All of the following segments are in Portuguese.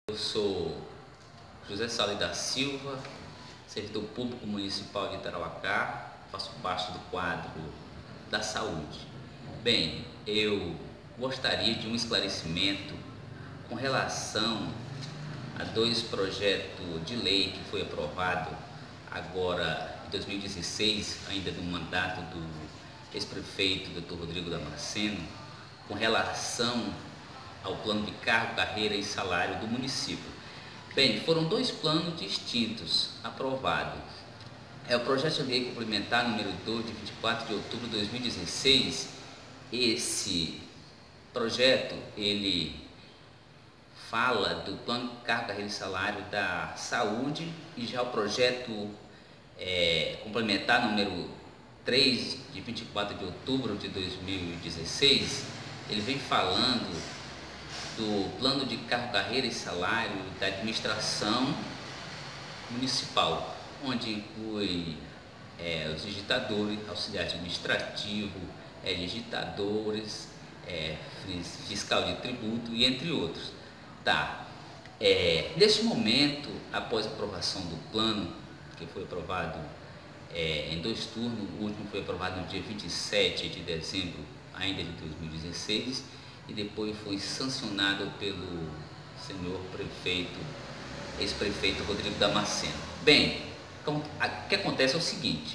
Eu sou José Salles da Silva, servidor público municipal de Tarauacá, faço parte do quadro da saúde. Bem, eu gostaria de um esclarecimento com relação a dois projetos de lei que foi aprovado agora em 2016, ainda no mandato do ex-prefeito Dr. Rodrigo Damasceno, com relação ao plano de cargo, carreira e salário do município. Bem, foram dois planos distintos aprovados. É o projeto de lei complementar número 2 de 24 de outubro de 2016. Esse projeto, ele fala do plano de cargo, carreira e salário da saúde, e já o projeto complementar número 3 de 24 de outubro de 2016, ele vem falando do plano de cargo, carreira e salário da administração municipal, onde inclui os digitadores, auxiliar administrativo, digitadores, fiscal de tributo e entre outros. Tá. Neste momento, após a aprovação do plano, que foi aprovado em dois turnos, o último foi aprovado no dia 27 de dezembro ainda de 2016, e depois foi sancionado pelo senhor prefeito, ex-prefeito Rodrigo Damasceno. Bem, o que acontece é o seguinte,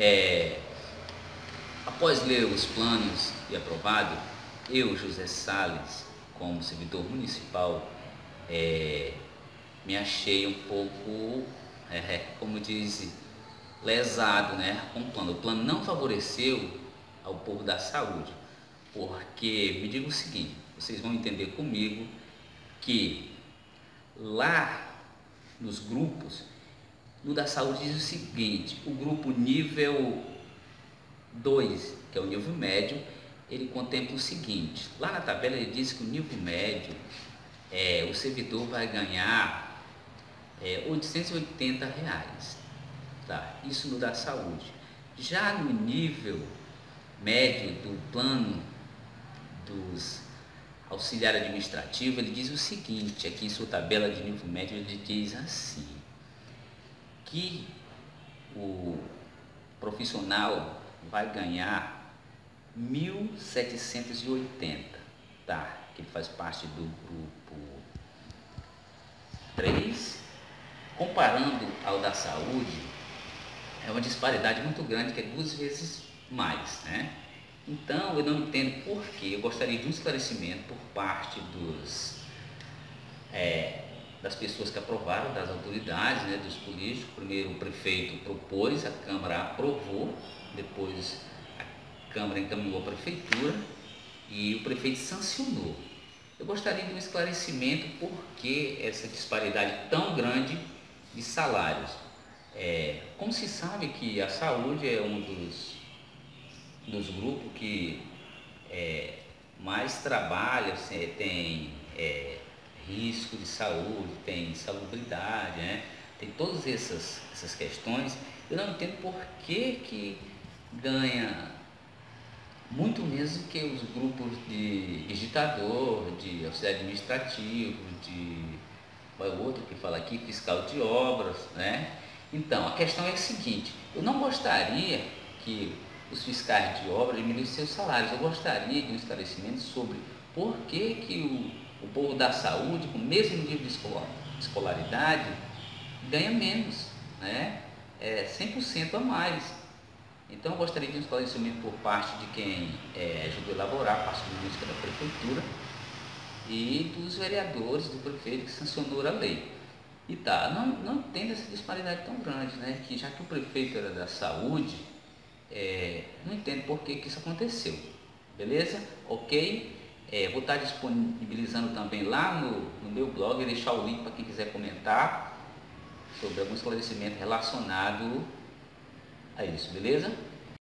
após ler os planos e aprovado, eu, José Salles, como servidor municipal, me achei um pouco, como diz, lesado, né, com o plano. O plano não favoreceu ao povo da saúde, porque, me diga o seguinte, vocês vão entender comigo que lá nos grupos, no da saúde diz o seguinte: o grupo nível 2, que é o nível médio, ele contempla o seguinte, lá na tabela ele diz que o nível médio, o servidor vai ganhar R$880, tá? Isso no da saúde. Já no nível médio do plano dos auxiliar administrativo, ele diz o seguinte, aqui em sua tabela de nível médio, ele diz assim, que o profissional vai ganhar 1.780, tá? Que ele faz parte do grupo 3, comparando ao da saúde, é uma disparidade muito grande, que é 2 vezes mais, né? Então, eu não entendo por que. Eu gostaria de um esclarecimento por parte das pessoas que aprovaram, das autoridades, né, dos políticos. Primeiro o prefeito propôs, a Câmara aprovou, depois a Câmara encaminhou à Prefeitura e o prefeito sancionou. Eu gostaria de um esclarecimento por que essa disparidade tão grande de salários. Como se sabe que a saúde é um dos grupos que mais trabalha, tem risco de saúde, tem insalubridade, né? Tem todas essas questões. Eu não entendo por que ganha muito menos que os grupos de digitador, de auxiliar administrativo, vai outro que fala aqui, fiscal de obras, né? Então, a questão é a seguinte, eu não gostaria que os fiscais de obra diminuíssem seus salários. Eu gostaria de um esclarecimento sobre por que o povo da saúde, com o mesmo nível de escolaridade, ganha menos, né? 100% a mais. Então, eu gostaria de um esclarecimento por parte de quem ajudou a elaborar a parte política da Prefeitura e dos vereadores, do prefeito que sancionou a lei. E tá, não entendo essa disparidade tão grande, né? Que já que o prefeito era da saúde, não entendo por que isso aconteceu, beleza? Ok? Vou estar disponibilizando também lá no meu blog, deixar o link para quem quiser comentar sobre algum esclarecimento relacionado a isso, beleza?